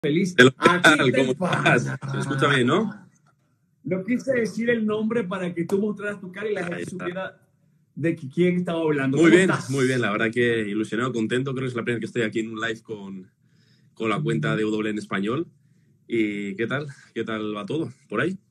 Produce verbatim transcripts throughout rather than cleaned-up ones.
Feliz. Hello, ¿qué Aquí tal? te ¿Cómo estás? pasa. Se me escucha bien, ¿no? No quise decir el nombre para que tú mostraras tu cara y la Ahí gente está. supiera de qui- quién estaba hablando. Muy ¿Cómo bien, estás? muy bien. La verdad que ilusionado, contento. Creo que es la primera vez que estoy aquí en un live con, con la cuenta de W en español. ¿Y qué tal? ¿Qué tal va todo por ahí?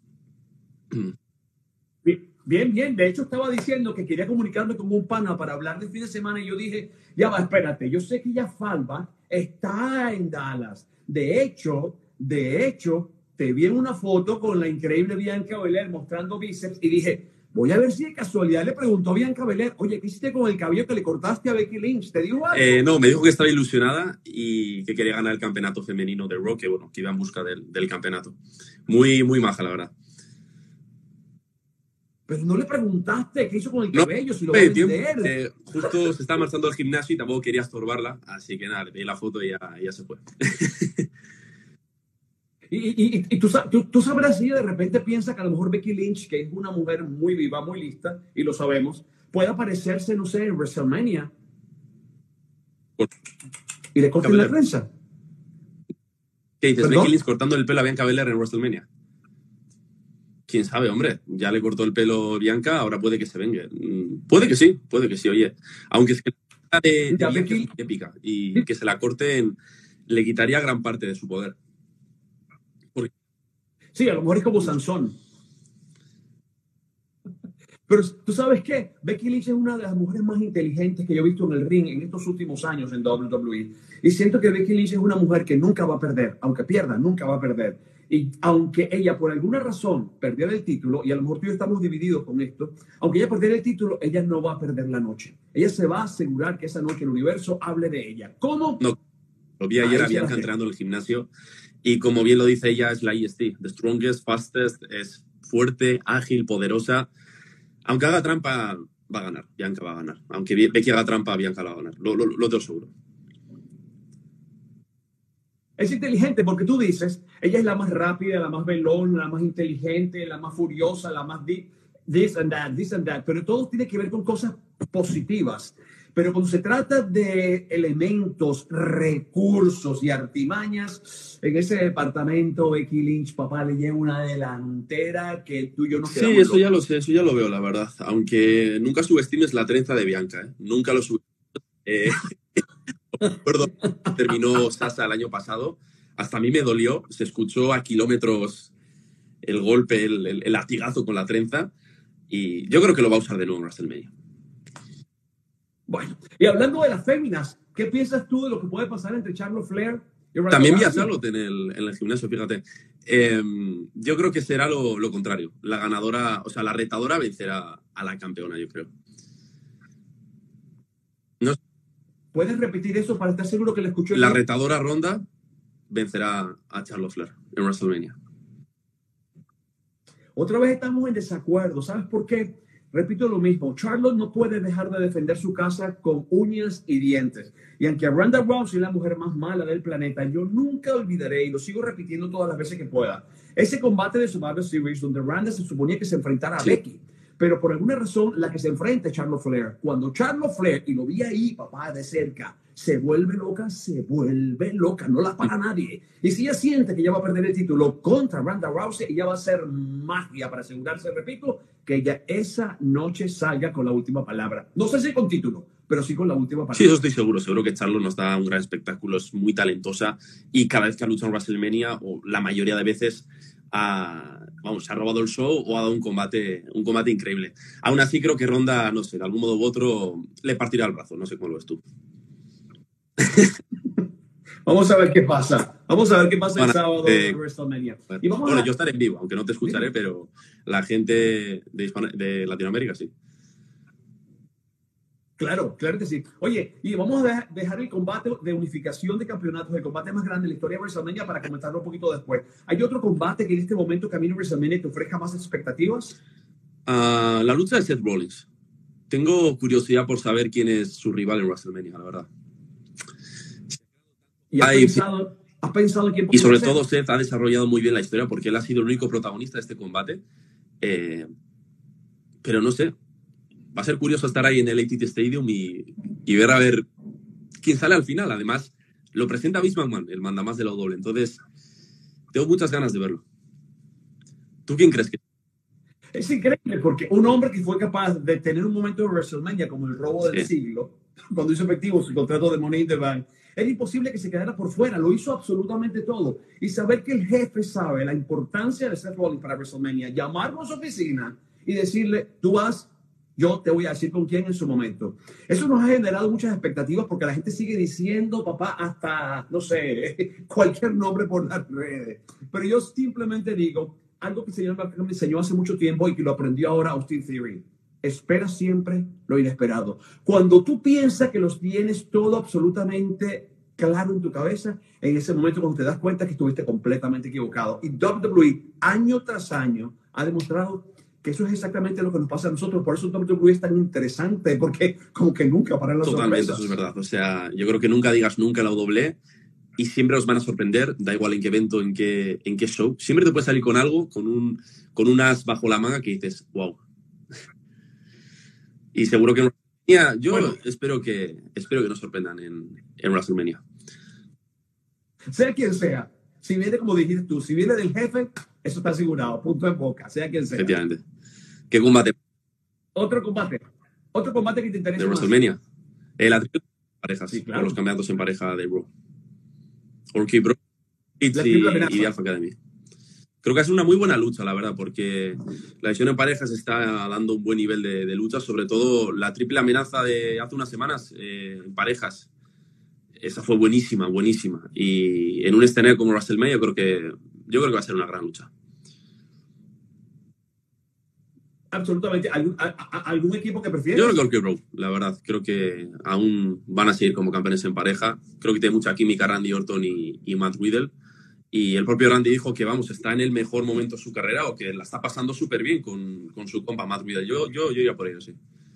Bien, bien, bien. De hecho, estaba diciendo que quería comunicarme con un pana para hablar del fin de semana y yo dije, ya va, espérate, yo sé que ya Falva está en Dallas. De hecho, de hecho, te vi en una foto con la increíble Bianca Belair mostrando bíceps y dije, voy a ver si de casualidad le preguntó a Bianca Belair, oye, ¿qué hiciste con el cabello que le cortaste a Becky Lynch? ¿Te dijo algo? Eh, no, me dijo que estaba ilusionada y que quería ganar el campeonato femenino de Raw, que bueno, que iba en busca del, del campeonato. Muy, muy maja, la verdad. Pero no le preguntaste qué hizo con el No, cabello, si lo va a eh, tiempo. vender. Eh, justo se estaba marchando al gimnasio y tampoco quería estorbarla, así que nada, le pedí la foto y ya, ya se fue. Y, y, y tú, tú, tú, sabrás si de repente piensa que a lo mejor Becky Lynch, que es una mujer muy viva, muy lista, y lo sabemos, puede aparecerse, no sé, en WrestleMania y le corten la trenza. ¿Qué dices? ¿Perdón? Becky Lynch cortando el pelo a Bianca Belair en WrestleMania. Quién sabe, hombre. Ya le cortó el pelo Bianca, ahora puede que se venga. Puede que sí, puede que sí, oye. Aunque es que la de, de Bianca Becky... es muy épica y que se la corten le quitaría gran parte de su poder. Porque... Sí, a lo mejor es como Sansón. Pero tú sabes qué, Becky Lynch es una de las mujeres más inteligentes que yo he visto en el ring en estos últimos años en W W E. Y siento que Becky Lynch es una mujer que nunca va a perder, aunque pierda, nunca va a perder. Y aunque ella por alguna razón perdiera el título, y a lo mejor tú y yo estamos divididos con esto, aunque ella perdiera el título, ella no va a perder la noche. Ella se va a asegurar que esa noche el universo hable de ella. ¿Cómo? No, lo vi ayer a Bianca entrenando en el gimnasio y como bien lo dice ella, es la E S T, the strongest, fastest, es fuerte, ágil, poderosa. Aunque haga trampa, va a ganar. Bianca va a ganar. Aunque Becky haga trampa, Bianca la va a ganar. Lo, lo, lo tengo seguro. Es inteligente porque tú dices, ella es la más rápida, la más veloz, la más inteligente, la más furiosa, la más this and that, this and that. Pero todo tiene que ver con cosas positivas. Pero cuando se trata de elementos, recursos y artimañas, en ese departamento Becky Lynch, papá, le lleva una delantera que tú y yo no quedamos. Sí, eso ya lo sé, eso ya lo veo, la verdad. Aunque nunca subestimes la trenza de Bianca, ¿eh? Nunca lo subestimes. Eh, recuerdo, terminó Sasha el año pasado. Hasta a mí me dolió. Se escuchó a kilómetros el golpe, el, el, el latigazo con la trenza. Y yo creo que lo va a usar de nuevo en WrestleMania. Bueno, y hablando de las féminas, ¿qué piensas tú de lo que puede pasar entre Charlotte Flair y Ronda También vi a Rousey? Charlotte en el, en el gimnasio, fíjate. Eh, yo creo que será lo, lo contrario. La ganadora, o sea, la retadora vencerá a la campeona, yo creo. No, ¿Puedes repetir eso para estar seguro que la escuchó? La retadora Ronda vencerá a Charlotte Flair en WrestleMania. Otra vez estamos en desacuerdo. ¿Sabes por qué? Repito lo mismo. Charlotte no puede dejar de defender su casa con uñas y dientes. Y aunque Ronda Rousey es la mujer más mala del planeta, yo nunca olvidaré, y lo sigo repitiendo todas las veces que pueda, ese combate de Survivor Series donde Ronda se suponía que se enfrentara a sí. Becky. Pero por alguna razón, la que se enfrenta es Charlotte Flair. Cuando Charlotte Flair, y lo vi ahí, papá, de cerca, se vuelve loca, se vuelve loca, no la para nadie. Y si ella siente que ella va a perder el título contra Ronda Rousey, ella va a hacer magia para asegurarse, repito, que ella esa noche salga con la última palabra. No sé si con título, pero sí con la última palabra. Sí, eso estoy seguro. Seguro que Charlotte nos da un gran espectáculo, es muy talentosa y cada vez que ha luchado en WrestleMania, o la mayoría de veces, ha, vamos, se ha robado el show o ha dado un combate, un combate increíble. Aún así, creo que Ronda, no sé, de algún modo u otro, le partirá el brazo. No sé cómo lo ves tú. Vamos a ver qué pasa. Vamos a ver qué pasa el bueno, sábado eh, en WrestleMania. Bueno, y vamos bueno a... yo estaré en vivo, aunque no te escucharé, sí. Pero la gente de, Hispano de Latinoamérica sí. Claro, claro que sí. Oye, y vamos a dejar el combate de unificación de campeonatos, el combate más grande de la historia de WrestleMania, para comentarlo un poquito después. ¿Hay otro combate que en este momento camino a WrestleMania te ofrezca más expectativas? Uh, la lucha de Seth Rollins. Tengo curiosidad por saber quién es su rival en WrestleMania, la verdad. ¿Y has, Hay... pensado, has pensado en quién Y sobre ser? todo Seth ha desarrollado muy bien la historia porque él ha sido el único protagonista de este combate. Eh, pero no sé. Va a ser curioso estar ahí en el A T T Stadium y, y ver a ver quién sale al final. Además, Lo presenta Vince McMahon, el mandamás de la W. Entonces, tengo muchas ganas de verlo. ¿Tú quién crees que? Es increíble porque un hombre que fue capaz de tener un momento de WrestleMania como el robo del Sí. siglo, cuando hizo efectivo su contrato de Money in the Bank, era imposible que se quedara por fuera. Lo hizo absolutamente todo. Y saber que el jefe sabe la importancia de Seth Rollins para WrestleMania, llamarlo a su oficina y decirle, tú vas, yo te voy a decir con quién en su momento. Eso nos ha generado muchas expectativas porque la gente sigue diciendo, papá, hasta, no sé, cualquier nombre por las redes. Pero yo simplemente digo algo que el señor me enseñó hace mucho tiempo y que lo aprendió ahora Austin Theory. Espera siempre lo inesperado. Cuando tú piensas que los tienes todo absolutamente claro en tu cabeza, en ese momento cuando te das cuenta que estuviste completamente equivocado. Y W W E año tras año ha demostrado que eso es exactamente lo que nos pasa a nosotros. Por eso W W E es tan interesante, porque como que nunca paran las Totalmente, sorpresas. eso es verdad. O sea, yo creo que nunca digas nunca la W y siempre os van a sorprender, da igual en qué evento, en qué, en qué show. Siempre te puedes salir con algo, con un, con un as bajo la manga que dices, wow. Y seguro que en WrestleMania, yo bueno, espero que espero que nos sorprendan en, en WrestleMania. Sea quien sea, si viene como dijiste tú, si viene del jefe, eso está asegurado, punto en boca, sea quien sea. Efectivamente. ¿Qué combate? Otro combate. Otro combate que te interesa de más. WrestleMania. El atributo de parejas, Sí, claro. con los campeonatos en pareja de Raw. Orky Bro y, y de Alpha Academy. Creo que es una muy buena lucha, la verdad, porque la división en parejas está dando un buen nivel de, de lucha, sobre todo la triple amenaza de hace unas semanas eh, en parejas. Esa fue buenísima, buenísima. Y en un escenario como WrestleMania, yo creo que, yo creo que va a ser una gran lucha. Absolutamente. ¿Algún, a, a, ¿algún equipo que prefieres? Yo creo que Orky Bro, la verdad. Creo que aún van a seguir como campeones en pareja. Creo que tiene mucha química Randy Orton y, y Matt Riddle. Y el propio Randy dijo que, vamos, está en el mejor momento de su carrera o que la está pasando súper bien con, con su compa Matt Riddle. Yo, yo, yo iría por ello, sí.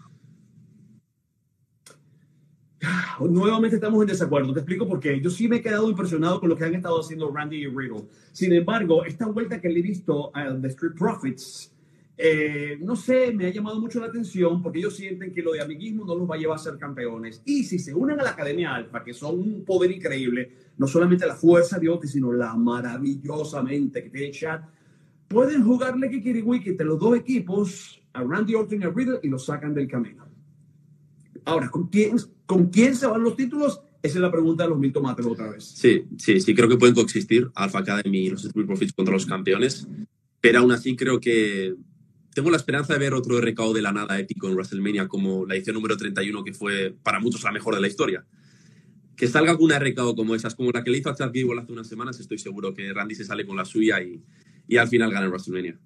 Nuevamente estamos en desacuerdo. Te explico por qué. Yo sí me he quedado impresionado con lo que han estado haciendo Randy y Riddle. Sin embargo, esta vuelta que le he visto a The Street Profits, eh, no sé, me ha llamado mucho la atención porque ellos sienten que lo de amiguismo no los va a llevar a ser campeones. Y si se unen a la Academia Alpha, que son un poder increíble, no solamente la fuerza de Otis, sino la maravillosamente que tiene Chad, pueden jugarle Kikiriwiki entre los dos equipos, a Randy Orton y a Riddle, y los sacan del camino. Ahora, ¿con quién, ¿con quién se van los títulos? Esa es la pregunta de los mil tomates otra vez. Sí, sí, sí, creo que pueden coexistir Alpha Academy y los Street Profits contra los campeones, pero aún así creo que tengo la esperanza de ver otro R K O de la nada épico en WrestleMania como la edición número treinta y uno, que fue para muchos la mejor de la historia. Que salga alguna R K O como esas, como la que le hizo a Chad Gable hace unas semanas, estoy seguro que Randy se sale con la suya y, y al final gana en WrestleMania.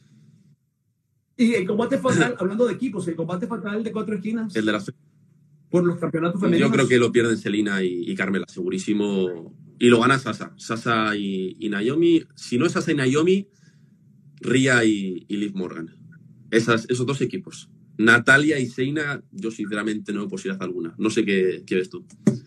Y el combate fatal, hablando de equipos, el combate fatal de cuatro esquinas. El de las... Por los campeonatos femeninos. Yo creo que lo pierden Selina y, y Carmela, segurísimo. Y lo gana Sasha. Sasha y, y Naomi. Si no es Sasha y Naomi, Rhea y, y Liv Morgan. Esas, esos dos equipos. Natalia y Shayna, yo sinceramente no veo posibilidad alguna. No sé qué, qué ves tú.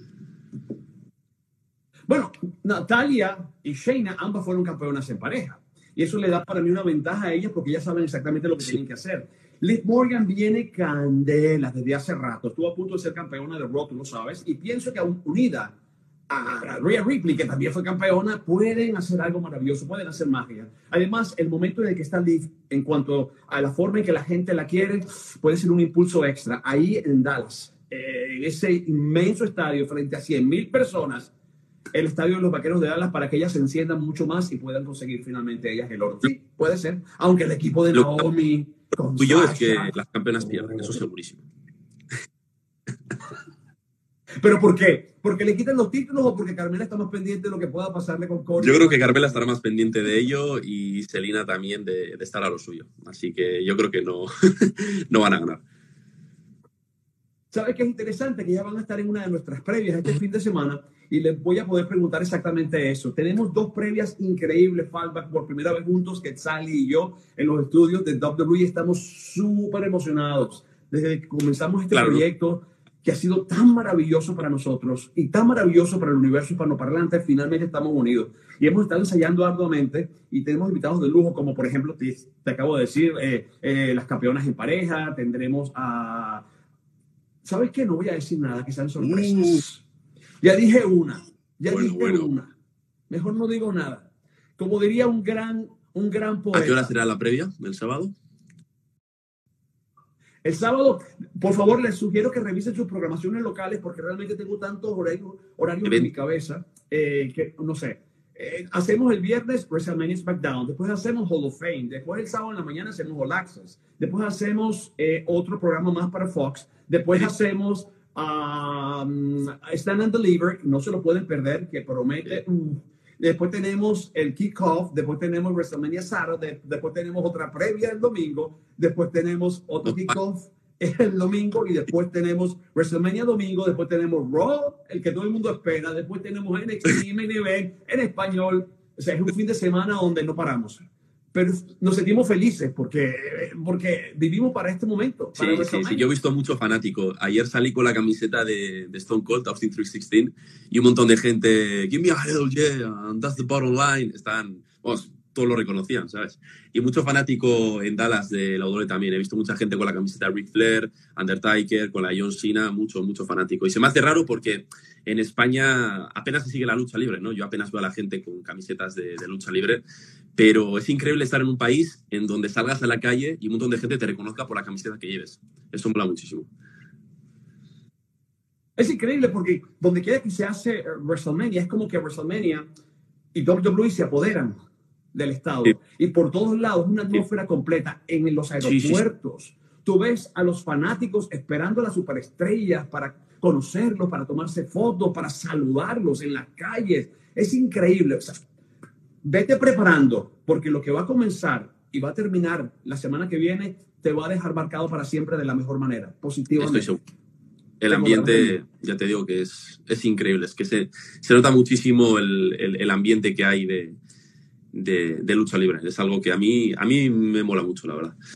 Bueno, Natalia y Shayna ambas fueron campeonas en pareja. Y eso le da para mí una ventaja a ellas porque ellas saben exactamente lo que sí. tienen que hacer. Liv Morgan viene candela desde hace rato. Estuvo a punto de ser campeona de Raw, tú lo sabes. Y pienso que aún unida a Rhea Ripley, que también fue campeona, pueden hacer algo maravilloso, pueden hacer magia. Además, el momento en el que está Liv, en cuanto a la forma en que la gente la quiere, puede ser un impulso extra. Ahí en Dallas, eh, en ese inmenso estadio, frente a cien mil personas, el estadio de los Vaqueros de Dallas, para que ellas se enciendan mucho más y puedan conseguir finalmente ellas el oro. Sí, puede ser. Aunque el equipo de Naomi... Lo tuyo es que las campeonas pierden, eso segurísimo. ¿Pero por qué? ¿Porque le quitan los títulos o porque Carmela está más pendiente de lo que pueda pasarle con Cody? Yo creo que Carmela estará más pendiente de ello y Selina también de, de estar a lo suyo. Así que yo creo que no, no van a ganar. ¿Sabes qué es interesante? Que ya van a estar en una de nuestras previas este fin de semana y les voy a poder preguntar exactamente eso. Tenemos dos previas increíbles, Fallback, por primera vez juntos, Quetzal y yo, en los estudios de W W E. Estamos súper emocionados desde que comenzamos este claro. proyecto que ha sido tan maravilloso para nosotros y tan maravilloso para el universo hispanoparlante. Finalmente estamos unidos y hemos estado ensayando arduamente y tenemos invitados de lujo, como por ejemplo, te, te acabo de decir, eh, eh, las campeonas en pareja. Tendremos a... ¿Sabes qué? No voy a decir nada, que sean sorpresas. Mm. Ya dije una. Ya Bueno, dije bueno. una. Mejor no digo nada. Como diría un gran, un gran poeta. ¿A qué hora será la previa del sábado? El sábado, por favor, les sugiero que revisen sus programaciones locales porque realmente tengo tantos horarios, horarios en mi cabeza eh, que, no sé, eh, hacemos el viernes WrestleMania SmackDown, después hacemos Hall of Fame, después el sábado en la mañana hacemos All Access, después hacemos eh, otro programa más para Fox, después Sí. hacemos um, Stand and Deliver, no se lo pueden perder, que promete... Sí. Uh, Después tenemos el kickoff, después tenemos WrestleMania Saturday, después tenemos otra previa el domingo, después tenemos otro kickoff el domingo y después tenemos WrestleMania domingo, después tenemos Raw, el que todo el mundo espera, después tenemos N X T Main Event en español. O sea, es un fin de semana donde no paramos. Pero nos sentimos felices porque, porque vivimos para este momento. Sí, sí, sí, yo he visto mucho fanático. Ayer salí con la camiseta de, de Stone Cold, Austin trescientos dieciséis, y un montón de gente, give me a hell yeah, and that's the bottom line. Están, vamos, todos lo reconocían, ¿sabes? Y mucho fanático en Dallas de la W W E también. He visto mucha gente con la camiseta de Ric Flair, Undertaker, con la John Cena, mucho, mucho fanático. Y se me hace raro porque en España apenas se sigue la lucha libre, ¿no? Yo apenas veo a la gente con camisetas de, de lucha libre. Pero es increíble estar en un país en donde salgas a la calle y un montón de gente te reconozca por la camiseta que lleves. Eso mola muchísimo. Es increíble porque donde quiera que se hace WrestleMania, es como que WrestleMania y W W E se apoderan del estado. Sí. Y por todos lados, una atmósfera sí. completa. En los aeropuertos, sí, sí, sí. tú ves a los fanáticos esperando a las superestrellas para conocerlos, para tomarse fotos, para saludarlos en las calles. Es increíble. O sea, vete preparando, porque lo que va a comenzar y va a terminar la semana que viene te va a dejar marcado para siempre de la mejor manera, positivamente. Estoy seguro. El ambiente, ya te digo que es, es increíble. Es que se, se nota muchísimo el, el, el ambiente que hay de, de, de lucha libre. Es algo que a mí, a mí me mola mucho, la verdad.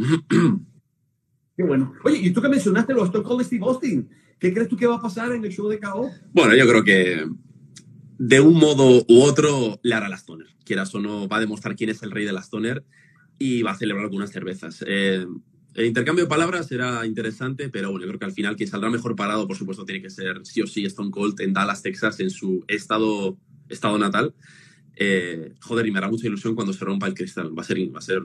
Qué bueno. Oye, y tú que mencionaste los Stone Cold Steve Austin, ¿qué crees tú que va a pasar en el show de K O? Bueno, yo creo que de un modo u otro le hará la Stoner. Quieras o no, va a demostrar quién es el rey de la Stoner y va a celebrar algunas cervezas. Eh, el intercambio de palabras será interesante, pero bueno, yo creo que al final quien saldrá mejor parado, por supuesto, tiene que ser sí o sí Stone Cold en Dallas, Texas, en su estado, estado natal. Eh, joder, y me hará mucha ilusión cuando se rompa el cristal. Va a ser... Va a ser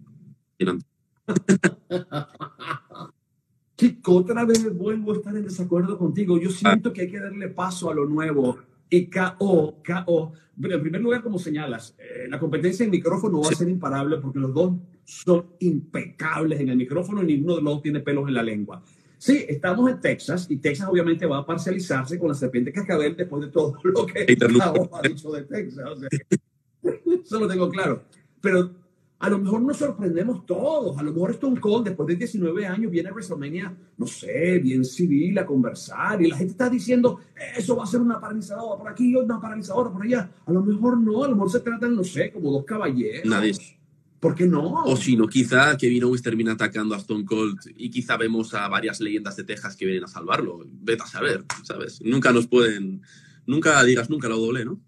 Chico, otra vez vuelvo a estar en desacuerdo contigo. Yo siento que hay que darle paso a lo nuevo. Y K O, K O, en primer lugar, como señalas, eh, la competencia en micrófono va a ser imparable porque los dos son impecables en el micrófono y ninguno de los dos tiene pelos en la lengua. Sí, estamos en Texas y Texas obviamente va a parcializarse con la serpiente cascabel después de todo lo que K O ha dicho de Texas. O sea, eso lo tengo claro. Pero a lo mejor nos sorprendemos todos. A lo mejor Stone Cold, después de diecinueve años, viene a WrestleMania, no sé, bien civil, a conversar. Y la gente está diciendo, eso va a ser una paralizadora por aquí, una paralizadora por allá. A lo mejor no, a lo mejor se tratan, no sé, como dos caballeros. Nadie. ¿Por qué no? O si no, quizá Kevin Owens termina atacando a Stone Cold y quizá vemos a varias leyendas de Texas que vienen a salvarlo. Vete a saber, ¿sabes? Nunca nos pueden... Nunca digas nunca lo doble, ¿no?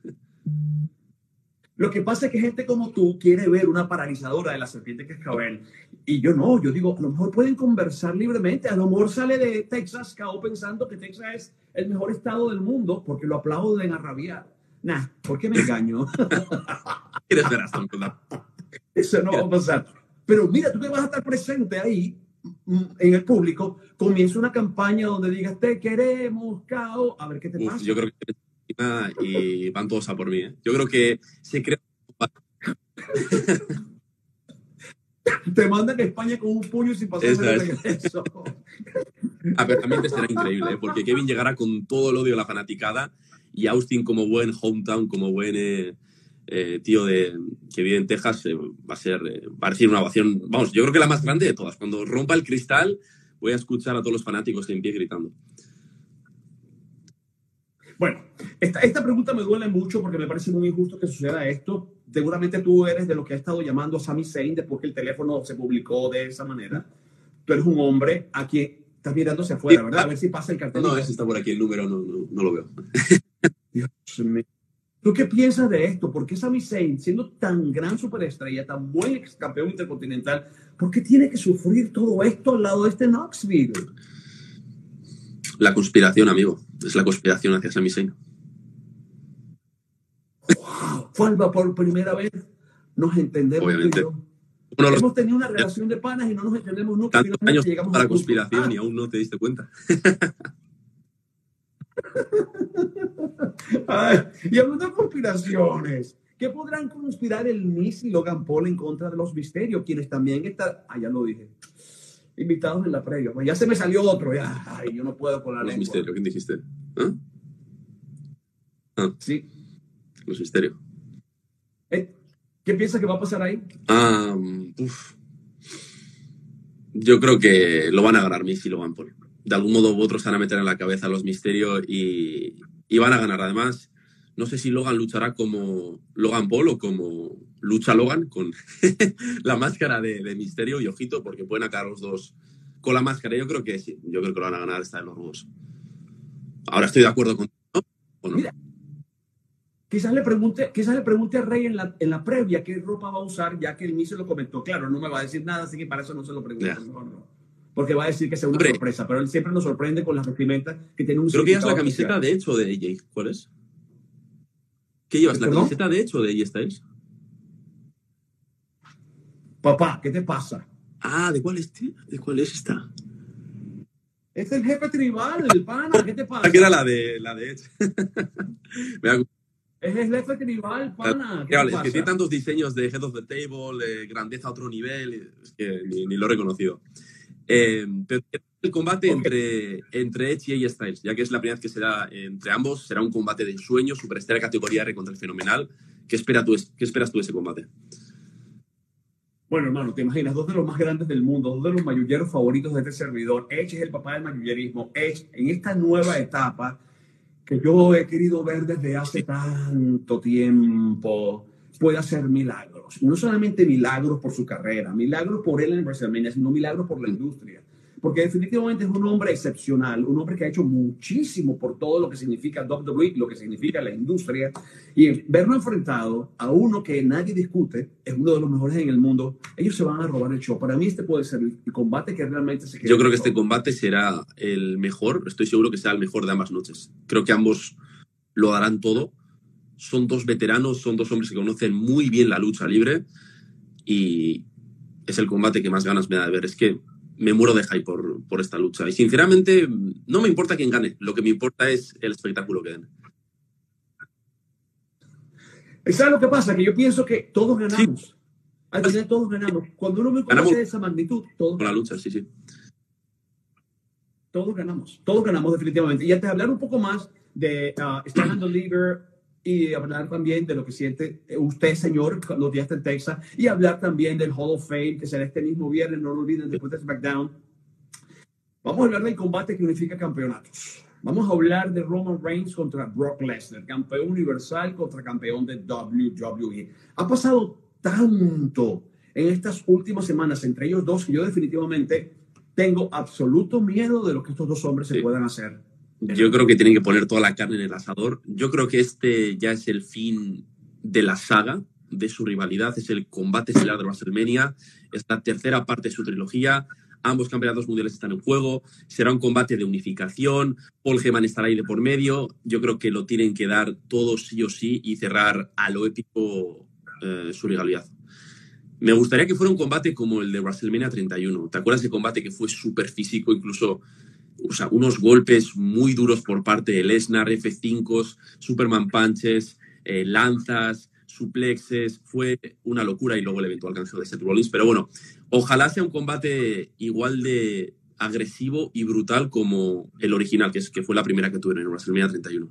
Lo que pasa es que gente como tú quiere ver una paralizadora de la serpiente cascabel. Y yo no, yo digo, a lo mejor pueden conversar libremente. A lo mejor sale de Texas, K O pensando que Texas es el mejor estado del mundo porque lo aplauden a rabiar. Nah, ¿por qué me engaño? ¿Quieres ver a Stone Cold? Eso no va a pasar. Pero mira, tú que vas a estar presente ahí en el público, comienza una campaña donde digas, te queremos, K O. A ver qué te Uf, pasa. yo creo que y van todos a por mí, ¿eh? Yo creo que se crea... Te mandan a España con un puño sin pasar el regreso. A ver, también te será increíble, ¿eh? Porque Kevin llegará con todo el odio a la fanaticada y Austin, como buen hometown, como buen eh, eh, tío de, que vive en Texas, eh, va a ser eh, va a recibir una ovación, vamos, yo creo que la más grande de todas. Cuando rompa el cristal voy a escuchar a todos los fanáticos en pie gritando. Bueno, esta, esta pregunta me duele mucho porque me parece muy injusto que suceda esto. Seguramente tú eres de lo que ha estado llamando a Sami Zayn después que el teléfono se publicó de esa manera. Tú eres un hombre a quien estás mirando hacia afuera, ¿verdad? A ver si pasa el cartel. No, ese está por aquí, el número no, no, no lo veo. Dios mío. ¿Tú qué piensas de esto? ¿Por qué Sami Zayn, siendo tan gran superestrella, tan buen ex campeón intercontinental, por qué tiene que sufrir todo esto al lado de este Knoxville? La conspiración, amigo. Es la conspiración hacia Sami Zayn. Falva por primera vez, nos entendemos. Obviamente. Tú y yo. Bueno, los Hemos tenido una relación de panas y no nos entendemos nunca. tantos años Llegamos para a la conspiración ah. y aún no te diste cuenta. Ay, y hablando de conspiraciones, ¿qué podrán conspirar el Miz y Logan Paul en contra de los Misterios? Quienes también están, ah, ya lo dije, invitados en la previa. Pues ya se me salió otro, ya. Ay, yo no puedo con la Los lengua. Misterios, ¿quién dijiste? ¿Ah? Ah. Sí. Los Misterios. ¿Eh? ¿Qué piensas que va a pasar ahí? Ah, uf. Yo creo que lo van a ganar Miz y Logan Paul. De algún modo u otro se van a meter en la cabeza los Misterios y, y van a ganar. Además, no sé si Logan luchará como Logan Paul o como lucha Logan con la máscara de, de Misterio y ojito porque pueden acabar los dos con la máscara. Yo creo que sí, yo creo que lo van a ganar esta de los rudos. Ahora estoy de acuerdo con ¿no? ¿O no? Mira, quizás le pregunte, quizás le pregunte a Rey en la, en la previa qué ropa va a usar, ya que el Miz se lo comentó. Claro, no me va a decir nada, así que para eso no se lo pregunto. Yeah. No, no. Porque va a decir que sea una Hombre, sorpresa, pero él siempre nos sorprende con las vestimentas que tiene un creo que llevas la camiseta especial. De hecho de A J. ¿Cuál es? ¿Qué llevas? ¿La camiseta de hecho de A J Styles? Papá, ¿qué te pasa? Ah, ¿de cuál es? ¿De cuál es esta? Es el jefe tribal, el pana, ¿qué te pasa? Que era la de la de Edge. Es el jefe tribal, pana. ¿Qué es que tiene tantos diseños de Head of the Table, de grandeza a otro nivel, es que ni, ni lo he reconocido. Eh, pero el combate okay. entre, entre Edge y A J Styles, ya que es la primera vez que será entre ambos, será un combate de ensueño, superestrella categoría R contra el Fenomenal. ¿Qué, espera tú, ¿Qué esperas tú de ese combate? Bueno, hermano, te imaginas, dos de los más grandes del mundo, dos de los mayulleros favoritos de este servidor. Edge es el papá del mayullerismo. Edge, en esta nueva etapa que yo he querido ver desde hace tanto tiempo, puede hacer milagros. No solamente milagros por su carrera, milagros por él en WrestleMania, sino milagros por la industria. Porque definitivamente es un hombre excepcional, un hombre que ha hecho muchísimo por todo lo que significa W W E, lo que significa la industria. Y verlo enfrentado a uno que nadie discute, es uno de los mejores en el mundo, ellos se van a robar el show. Para mí este puede ser el combate que realmente se... Yo creo que este combate será el mejor, estoy seguro que será el mejor de ambas noches. Creo que ambos lo darán todo. Son dos veteranos, son dos hombres que conocen muy bien la lucha libre y es el combate que más ganas me da de ver. Es que me muero de hype por, por esta lucha. Y sinceramente, no me importa quién gane. Lo que me importa es el espectáculo que den. ¿Sabes lo que pasa? Que yo pienso que todos ganamos. Sí. Al final todos ganamos. Cuando uno ve un combate de esa magnitud, todos con la lucha, sí, sí. Todos ganamos. Todos ganamos definitivamente. Y antes de hablar un poco más de uh, Stand and Deliver y hablar también de lo que siente usted, señor, los días en Texas, y hablar también del Hall of Fame, que será este mismo viernes, no lo olviden, después de SmackDown. Vamos a hablar del combate que unifica campeonatos. Vamos a hablar de Roman Reigns contra Brock Lesnar, campeón universal contra campeón de W W E. Ha pasado tanto en estas últimas semanas entre ellos dos que yo definitivamente tengo absoluto miedo de lo que estos dos hombres sí. se puedan hacer. Yo creo que tienen que poner toda la carne en el asador. Yo creo que este ya es el fin de la saga, de su rivalidad. Es el combate estelar de WrestleMania. Es la tercera parte de su trilogía. Ambos campeonatos mundiales están en juego. Será un combate de unificación. Paul Heyman estará ahí de por medio. Yo creo que lo tienen que dar todos sí o sí y cerrar a lo épico eh, su rivalidad. Me gustaría que fuera un combate como el de WrestleMania treinta y uno. ¿Te acuerdas de combate que fue súper físico? Incluso... O sea, unos golpes muy duros por parte de Lesnar, F cinco, Superman Punches, eh, lanzas, suplexes. Fue una locura y luego el eventual cancelo de Seth Rollins. Pero bueno, ojalá sea un combate igual de agresivo y brutal como el original, que, es, que fue la primera que tuve en WrestleMania treinta y uno.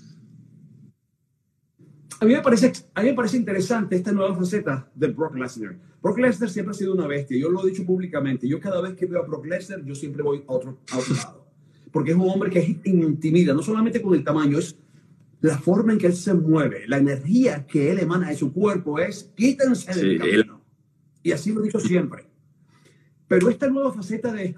A mí, me parece, a mí me parece interesante esta nueva faceta de Brock Lesnar. Brock Lesnar siempre ha sido una bestia. Yo lo he dicho públicamente. Yo cada vez que veo a Brock Lesnar, yo siempre voy a otro, a otro lado. Porque es un hombre que intimida, no solamente con el tamaño, es la forma en que él se mueve, la energía que él emana de su cuerpo es quítense del sí, camino. Él... Y así lo he dicho siempre. Pero esta nueva faceta de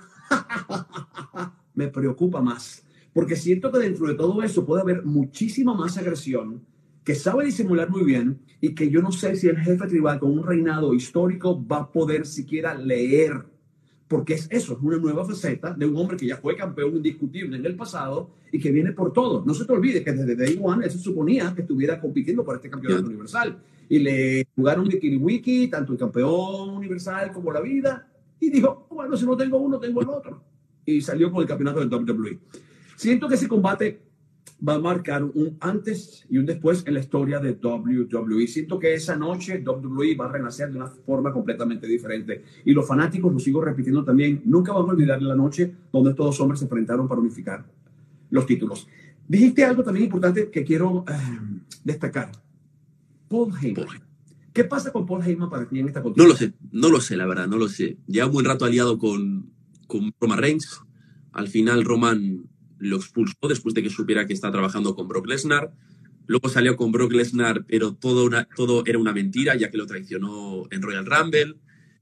me preocupa más. Porque siento que dentro de todo eso puede haber muchísima más agresión, que sabe disimular muy bien y que yo no sé si el jefe tribal con un reinado histórico va a poder siquiera leer porque es eso, es una nueva faceta de un hombre que ya fue campeón indiscutible en el pasado y que viene por todo. No se te olvide que desde Day One él se suponía que estuviera compitiendo por este campeonato yeah. universal. Y le jugaron wiki wiki, tanto el campeón universal como la vida, y dijo, bueno, si no tengo uno, tengo el otro. Y salió con el campeonato del doble u doble u E. Siento que ese combate va a marcar un antes y un después en la historia de doble u doble u E. Siento que esa noche doble u doble u E va a renacer de una forma completamente diferente. Y los fanáticos, lo sigo repitiendo también, nunca van a olvidar la noche donde estos dos hombres se enfrentaron para unificar los títulos. Dijiste algo también importante que quiero uh, destacar. Paul Heyman. Paul. ¿Qué pasa con Paul Heyman para ti en esta contienda? No lo sé, no lo sé, la verdad, no lo sé. Lleva un buen rato aliado con, con Roman Reigns. Al final Roman lo expulsó después de que supiera que está trabajando con Brock Lesnar. Luego salió con Brock Lesnar, pero todo, una, todo era una mentira, ya que lo traicionó en Royal Rumble.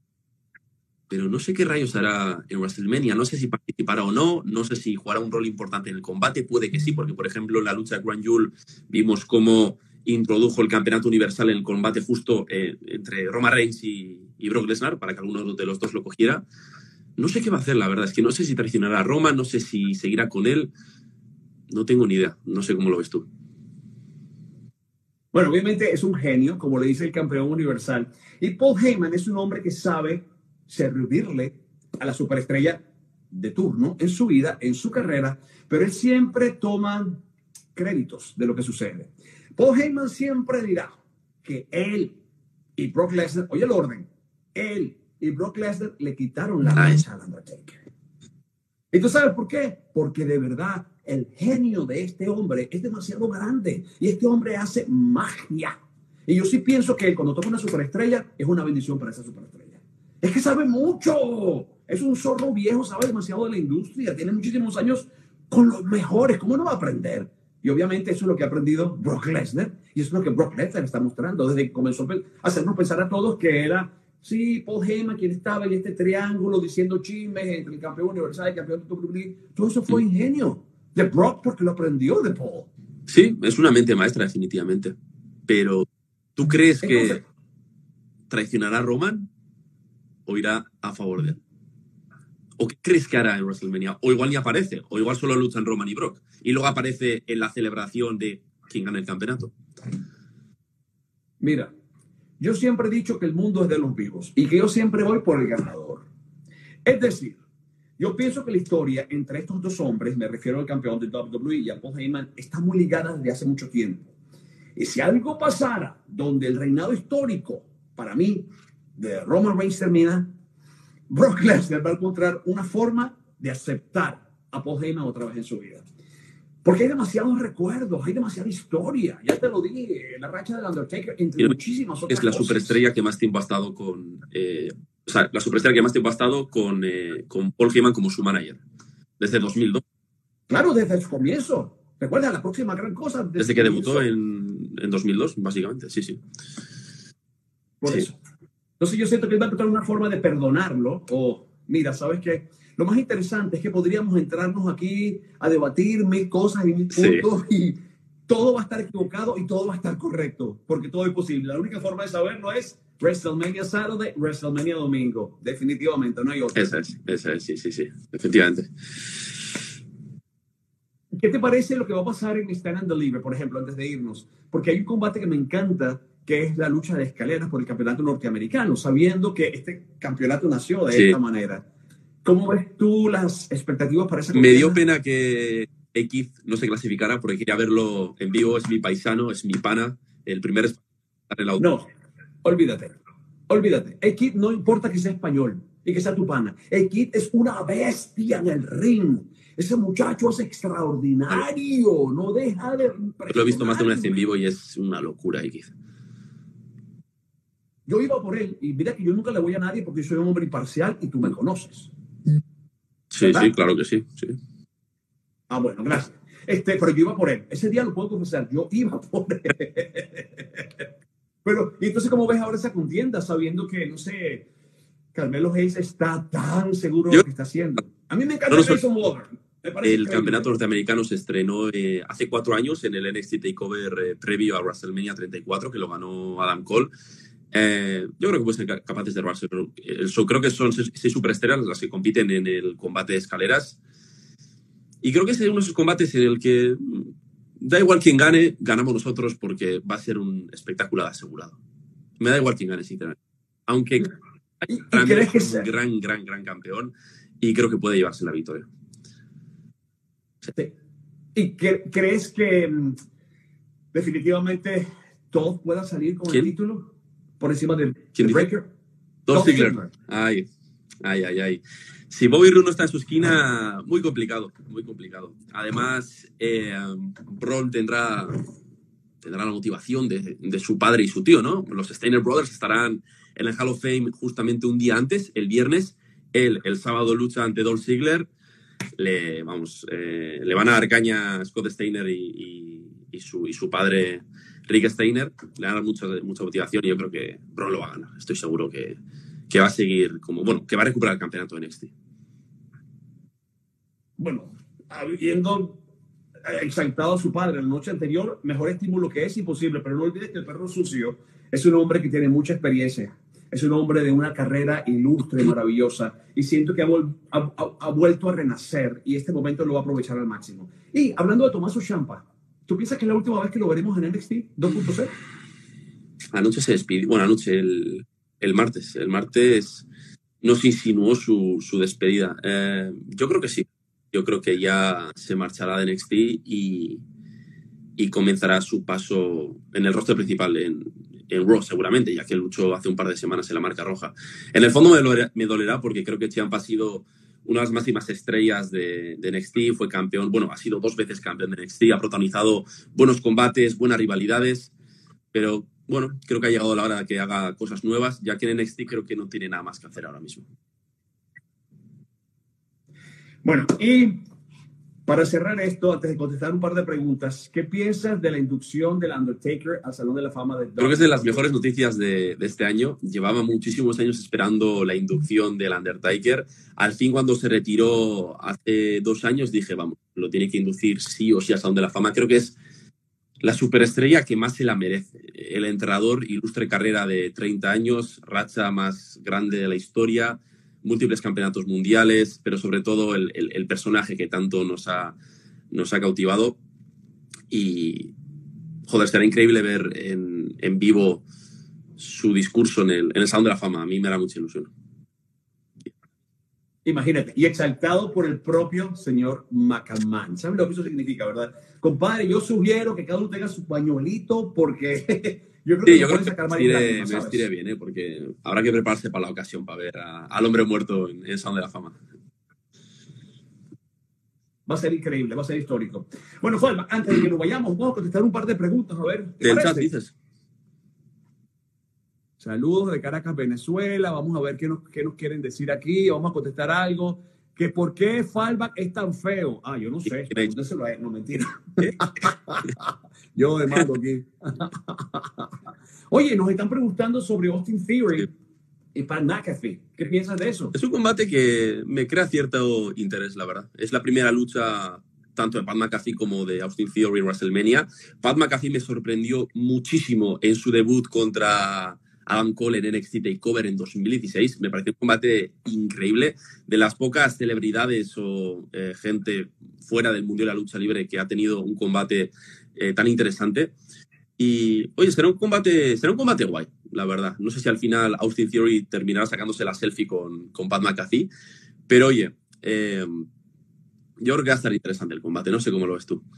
Pero no sé qué rayos hará en WrestleMania. No sé si participará o no. No sé si jugará un rol importante en el combate. Puede que sí, porque, por ejemplo, en la lucha de Crown Jewel vimos cómo introdujo el campeonato universal en el combate justo eh, entre Roman Reigns y, y Brock Lesnar, para que alguno de los dos lo cogiera. No sé qué va a hacer, la verdad. Es que no sé si traicionará a Roman, no sé si seguirá con él. No tengo ni idea. No sé cómo lo ves tú. Bueno, obviamente es un genio, como le dice el campeón universal. Y Paul Heyman es un hombre que sabe servirle a la superestrella de turno en su vida, en su carrera, pero él siempre toma créditos de lo que sucede. Paul Heyman siempre dirá que él y Brock Lesnar, oye el orden, él y Brock Lesnar le quitaron la lanza al Undertaker. ¿Y tú sabes por qué? Porque de verdad el genio de este hombre es demasiado grande y este hombre hace magia. Y yo sí pienso que él, cuando toca una superestrella, es una bendición para esa superestrella. Es que sabe mucho. Es un zorro viejo, sabe demasiado de la industria, tiene muchísimos años con los mejores. ¿Cómo no va a aprender? Y obviamente eso es lo que ha aprendido Brock Lesnar y eso es lo que Brock Lesnar está mostrando desde que comenzó a hacernos pensar a todos que era, sí, Paul Heyman quien estaba en este triángulo diciendo chismes entre el campeón universal y el campeón de doble u doble u E. Todo eso fue ingenio de Brock porque lo aprendió de Paul. Sí, es una mente maestra definitivamente. Pero ¿tú crees Entonces, que traicionará a Roman o irá a favor de él? ¿O qué crees que hará en WrestleMania? O igual ni aparece, o igual solo luchan Roman y Brock. Y luego aparece en la celebración de quién gana el campeonato. Mira, yo siempre he dicho que el mundo es de los vivos y que yo siempre voy por el ganador. Es decir, yo pienso que la historia entre estos dos hombres, me refiero al campeón de doble u doble u E y a Paul Heyman, está muy ligada desde hace mucho tiempo. Y si algo pasara donde el reinado histórico, para mí, de Roman Reigns termina, Brock Lesnar va a encontrar una forma de aceptar a Paul Heyman otra vez en su vida. Porque hay demasiados recuerdos, hay demasiada historia. Ya te lo dije, la racha del Undertaker, entre y muchísimas otras es la cosas. superestrella que más tiempo ha estado con... Eh, o sea, la superestrella que más tiempo ha estado con, eh, con Paul Heyman como su manager. Desde dos mil dos. Claro, desde el comienzo. Recuerda, la próxima gran cosa... Desde, desde que debutó en, en dos mil dos, básicamente. Sí, sí. Por sí. eso. Entonces yo siento que él va a encontrar una forma de perdonarlo. O, mira, ¿sabes qué? Lo más interesante es que podríamos entrarnos aquí a debatir mil cosas y mil puntos sí. y todo va a estar equivocado y todo va a estar correcto, porque todo es posible. La única forma de saberlo es WrestleMania Saturday, WrestleMania Domingo. Definitivamente, no hay otra. Esa es, esa es, sí, sí, sí, efectivamente. ¿Qué te parece lo que va a pasar en Stand and Deliver, por ejemplo, antes de irnos? Porque hay un combate que me encanta, que es la lucha de escaleras por el campeonato norteamericano, sabiendo que este campeonato nació de sí. esta manera. ¿Cómo ves tú las expectativas para esa contienda? Me dio pena que X no se clasificara porque quería verlo en vivo. Es mi paisano, es mi pana. El primer es el auto. No, olvídate. Olvídate. X no importa que sea español y que sea tu pana. X es una bestia en el ring. Ese muchacho es extraordinario. No deja de... Lo he visto más de una vez en vivo y es una locura, X. Yo iba por él y mira que yo nunca le voy a nadie porque soy un hombre imparcial y tú me conoces. Sí, ¿verdad? Sí, claro que sí, sí. Ah, bueno, gracias. Este, pero yo iba por él. Ese día lo puedo confesar, yo iba por él. Pero, y entonces, ¿cómo ves ahora esa contienda? Sabiendo que, no sé, Carmelo Hayes está tan seguro de lo que está haciendo. A mí me encanta no, no, Jason Waller. El increíble. Campeonato norteamericano se estrenó eh, hace cuatro años en el N X T TakeOver eh, previo a WrestleMania treinta y cuatro, que lo ganó Adam Cole. Eh, yo creo que pueden ser capaces de robarse el show. Creo que son seis, seis superestrellas las que compiten en el combate de escaleras. Y creo que es uno de esos combates en el que da igual quién gane, ganamos nosotros porque va a ser un espectáculo asegurado. Me da igual quién gane, sinceramente. Aunque ¿Y, y crees que es un gran, gran, gran campeón y creo que puede llevarse la victoria. Sí. ¿Y que, crees que mm, definitivamente todos puedan salir con ¿Quién? el título por encima de, ¿Quién de dice? Breakker? Dolph Ziggler. Ay, ay, ay, ay. Si Bobby Roode no está en su esquina, muy complicado, muy complicado. Además, eh, Braun tendrá, tendrá la motivación de, de su padre y su tío, ¿no? Los Steiner Brothers estarán en el Hall of Fame justamente un día antes, el viernes. Él, el sábado, lucha ante Dolph Ziggler. Le, vamos, eh, le van a dar caña a Scott Steiner y, y, y, su, y su padre Rick Steiner. Le van a dar mucha, mucha motivación y yo creo que Braun lo va a ganar. Estoy seguro que, que va a seguir como, bueno, que va a recuperar el campeonato de N X T. Bueno, habiendo exaltado a su padre la noche anterior, mejor estímulo que es imposible, pero no olvides que el perro sucio es un hombre que tiene mucha experiencia. Es un hombre de una carrera ilustre, maravillosa, y siento que ha, ha, ha vuelto a renacer y este momento lo va a aprovechar al máximo. Y hablando de Tommaso Ciampa, ¿tú piensas que es la última vez que lo veremos en N X T dos punto cero? Anoche se despidió, bueno, anoche, el, el martes, el martes nos insinuó su, su despedida. Eh, yo creo que sí, yo creo que ya se marchará de N X T y, y comenzará su paso en el roster principal, en en Raw seguramente, ya que luchó hace un par de semanas en la marca roja. En el fondo me dolerá, me dolerá porque creo que Ciampa ha sido una de las máximas estrellas de, de N X T, fue campeón, bueno, ha sido dos veces campeón de N X T, ha protagonizado buenos combates, buenas rivalidades, pero bueno, creo que ha llegado la hora de que haga cosas nuevas, ya que en N X T creo que no tiene nada más que hacer ahora mismo. Bueno, y para cerrar esto, antes de contestar un par de preguntas, ¿qué piensas de la inducción del Undertaker al Salón de la Fama de W W E? Creo que es de las mejores noticias de, de este año. Llevaba muchísimos años esperando la inducción del Undertaker. Al fin, cuando se retiró hace dos años, dije, vamos, lo tiene que inducir sí o sí al Salón de la Fama. Creo que es la superestrella que más se la merece. El entrenador, ilustre carrera de treinta años, racha más grande de la historia, múltiples campeonatos mundiales, pero sobre todo el, el, el personaje que tanto nos ha, nos ha cautivado. Y, joder, será increíble ver en, en vivo su discurso en el, en el Salón de la Fama. A mí me da mucha ilusión. Imagínate, y exaltado por el propio señor McMahon. ¿Saben lo que eso significa, verdad? Compadre, yo sugiero que cada uno tenga su pañuelito porque yo creo que, sí, yo creo que sacar me, vestiré, me vestiré bien, ¿eh? Porque habrá que prepararse para la ocasión, para ver a, al hombre muerto en, en el Salón de la Fama. Va a ser increíble, va a ser histórico. Bueno, Juan, antes de que nos vayamos, vamos a contestar un par de preguntas, a ver. Del chat dices. Saludos de Caracas, Venezuela. Vamos a ver qué nos, qué nos quieren decir aquí. Vamos a contestar algo. Que por qué Fallback es tan feo. Ah, yo no sé. No, no mentira. Yo demando aquí. Oye, nos están preguntando sobre Austin Theory y Pat McAfee. ¿Qué piensas de eso? Es un combate que me crea cierto interés, la verdad. Es la primera lucha tanto de Pat McAfee como de Austin Theory en WrestleMania. Pat McAfee me sorprendió muchísimo en su debut contra Adam Cole en N X T TakeOver en dos mil dieciséis. Me pareció un combate increíble. De las pocas celebridades o eh, gente fuera del mundo de la lucha libre que ha tenido un combate eh, tan interesante. Y, oye, será un combate será un combate guay, la verdad. No sé si al final Austin Theory terminará sacándose la selfie con, con Pat McAfee. Pero, oye, eh, yo creo que va a estar interesante el combate. No sé cómo lo ves tú.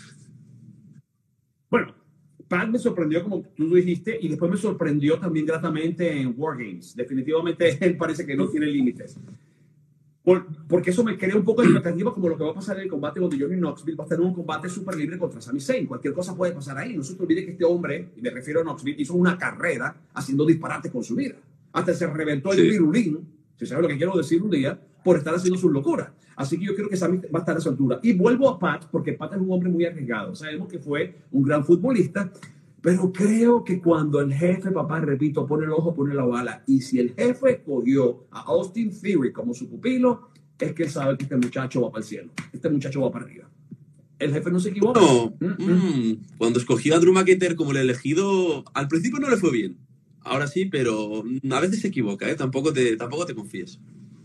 Bueno, Pat me sorprendió, como tú dijiste, y después me sorprendió también gratamente en War Games. Definitivamente él parece que no tiene límites. Por, porque eso me crea un poco de expectativa como lo que va a pasar en el combate donde Johnny Knoxville va a tener un combate súper libre contra Sami Zayn. Cualquier cosa puede pasar ahí. No se te olvide que este hombre, y me refiero a Knoxville, hizo una carrera haciendo disparates con su vida. Hasta se reventó el pirulín, si sabes lo que quiero decir un día, por estar haciendo sus locuras. Así que yo creo que Sami va a estar a su altura. Y vuelvo a Pat, porque Pat es un hombre muy arriesgado. Sabemos que fue un gran futbolista, pero creo que cuando el jefe, papá, repito, pone el ojo, pone la bala, y si el jefe escogió a Austin Theory como su pupilo, es que él sabe que este muchacho va para el cielo. Este muchacho va para arriba. El jefe no se equivoca. No, mm, mm. Cuando escogió a Drew McIntyre como el elegido, al principio no le fue bien. ahora sí, pero a veces se equivoca, ¿eh? Tampoco te, tampoco te confíes.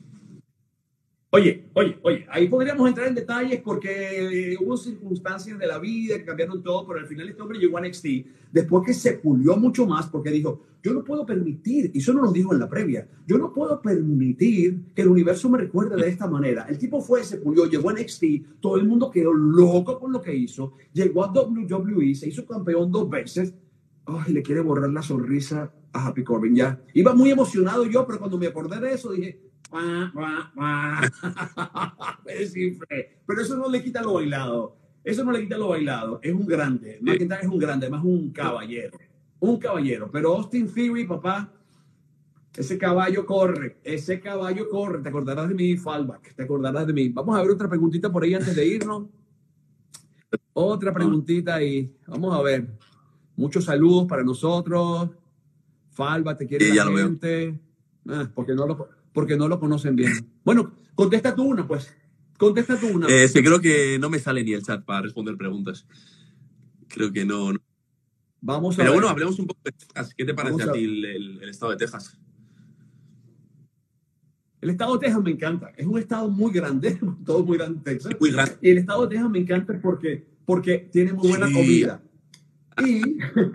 Oye, oye, oye, ahí podríamos entrar en detalles porque hubo circunstancias de la vida que cambiaron todo, pero al final este hombre llegó a N X T después que se pulió mucho más porque dijo, yo no puedo permitir, y eso no lo dijo en la previa, yo no puedo permitir que el universo me recuerde de esta manera. El tipo fue, se pulió, llegó a N X T, todo el mundo quedó loco con lo que hizo, llegó a W W E, se hizo campeón dos veces. Ay, le quiere borrar la sonrisa a Happy Corbin ya. Iba muy emocionado yo, pero cuando me acordé de eso dije, ah, ah, ah. Pero eso no le quita lo bailado. Eso no le quita lo bailado. Es un grande. McIntyre es un grande, además un caballero. Un caballero. Pero Austin Theory, papá, ese caballo corre. Ese caballo corre. Te acordarás de mí, Fallback. Te acordarás de mí. Vamos a ver otra preguntita por ahí antes de irnos. Otra preguntita ahí. Vamos a ver. Muchos saludos para nosotros. Falva, te quiere sí, la ya gente. Ah, porque, no lo, porque no lo conocen bien. Bueno, contesta tú una, pues. Contesta tú una. Eh, sí, creo que no me sale ni el chat para responder preguntas. Creo que no. no. Vamos a Pero ver. bueno, hablemos un poco de Texas. ¿Qué te parece Vamos a, a ti el, el, el estado de Texas? El estado de Texas me encanta. Es un estado muy grande. Todo muy grande, Texas. Muy grande. Y el estado de Texas me encanta porque, porque tiene muy buena sí. comida. Y,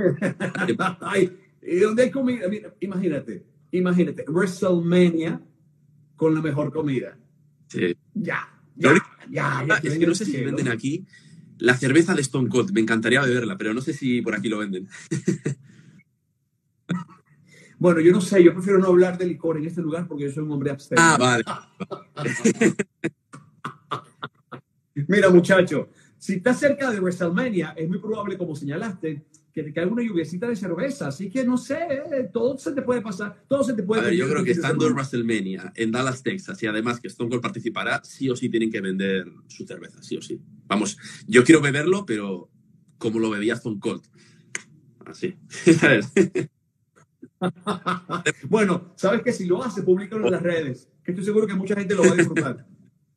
y donde hay comida, mira, imagínate, imagínate, WrestleMania con la mejor comida. Sí. Ya, ya, ya, ya. Es que no sé si venden aquí la cerveza de Stone Cold. Me encantaría beberla, pero no sé si por aquí lo venden. Bueno, yo no sé, yo prefiero no hablar de licor en este lugar porque yo soy un hombre abstemio. Ah, vale. Mira, muchacho, si estás cerca de WrestleMania, es muy probable, como señalaste, que te caiga una lluviecita de cerveza. Así que no sé, todo se te puede pasar, todo se te puede... A ver, yo creo que estando en WrestleMania, en Dallas, Texas, y además que Stone Cold participará, sí o sí tienen que vender su cerveza, sí o sí. Vamos, yo quiero beberlo, pero como lo bebía Stone Cold. Así. Bueno, sabes que si lo hace, públicalo en las redes, que estoy seguro que mucha gente lo va a disfrutar.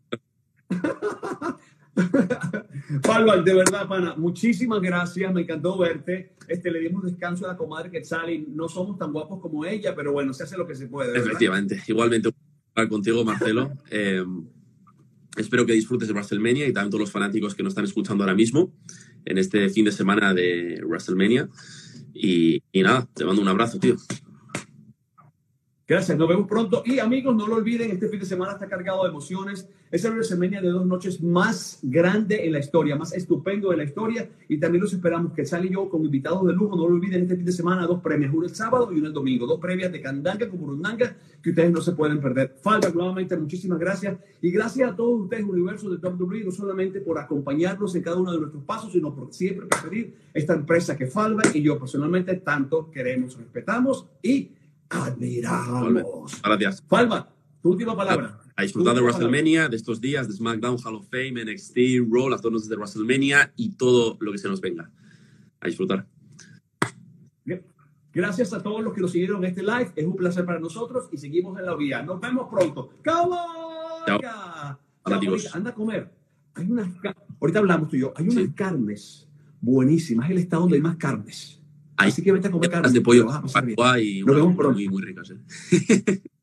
Falva, de verdad, pana, muchísimas gracias, me encantó verte. Este, le dimos descanso a la comadre Quetzali. No somos tan guapos como ella, pero bueno, se hace lo que se puede, ¿verdad? Efectivamente, igualmente contigo, Marcelo. Eh, espero que disfrutes de WrestleMania y también todos los fanáticos que nos están escuchando ahora mismo en este fin de semana de WrestleMania. Y, y nada, te mando un abrazo, tío. Gracias, nos vemos pronto. Y amigos, no lo olviden, este fin de semana está cargado de emociones. Es el WrestleMania de dos noches más grande en la historia, más estupendo de la historia. Y también los esperamos, que sale yo con invitados de lujo. No lo olviden, este fin de semana dos premios, uno el sábado y uno el domingo. Dos previas de Candanga con Burundanga que ustedes no se pueden perder. Falva, nuevamente, muchísimas gracias. Y gracias a todos ustedes, universo de W W E, no solamente por acompañarnos en cada uno de nuestros pasos, sino por siempre preferir esta empresa que Falva y yo personalmente tanto queremos, respetamos y admiramos. Gracias. Falva, tu última palabra. A disfrutar de WrestleMania, palabra. de estos días, de SmackDown, Hall of Fame, N X T, Raw, las dos noches de WrestleMania y todo lo que se nos venga. A disfrutar. Gracias a todos los que nos siguieron en este live. Es un placer para nosotros y seguimos en la vía. Nos vemos pronto. ¡Caballa! Anda a comer. Hay unas, ahorita hablamos tú y yo. Hay unas sí. carnes buenísimas. Es el estado donde hay más carnes. Así que vete a comer carne. De pollo, y nos vemos pronto. Muy, muy ricas, ¿eh?